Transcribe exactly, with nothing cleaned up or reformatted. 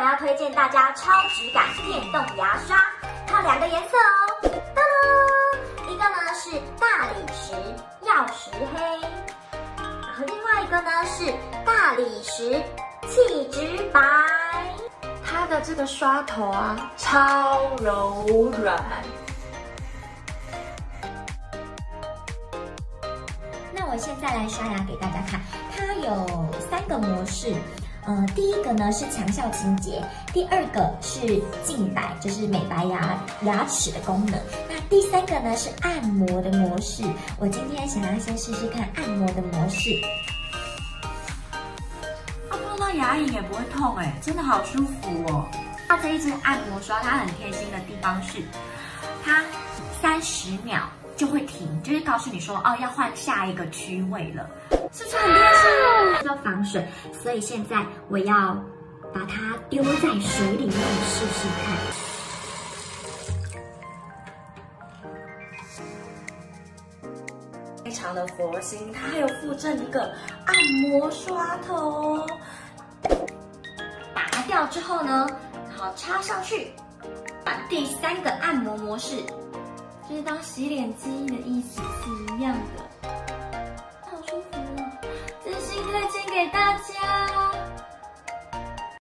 要推荐大家超质感电动牙刷，它有两个颜色哦。噔噔，一个呢是大理石曜石黑，然后另外一个呢是大理石气质白。 它的这个刷头啊，超柔软。 那我现在来刷牙给大家看，它有三个模式。呃，第一个呢是强效清洁，第二个是净白，就是美白牙牙齿的功能。那第三个呢是按摩的模式。我今天想要先试试看按摩的模式。 它碰到牙龈也不会痛哎，真的好舒服哦。它这一支按摩刷，它很贴心的地方是，它三十秒就会停，就是告诉你说哦要换下一个区位了。是不是很贴心？要防水，所以现在我要把它丢在水里面试试看。非常的佛心，它还有附赠一个按摩刷头。拔掉之后呢，好插上去。把第三个按摩模式，就是当洗脸机的意思是一样的。好舒服哦，真心推荐给大家。